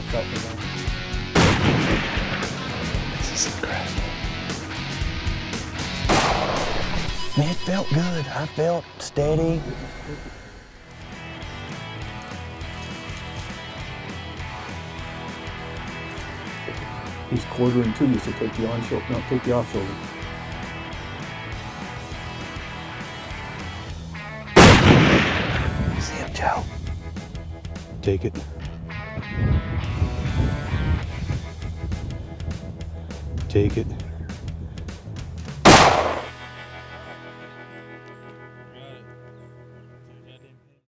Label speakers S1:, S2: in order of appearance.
S1: felt for that.
S2: This is incredible. Man, it felt good. I felt steady.
S1: He's quartering to you, so take the on shoulder, no, take the off shoulder.
S2: See him, Joe.
S1: Take it. Take it.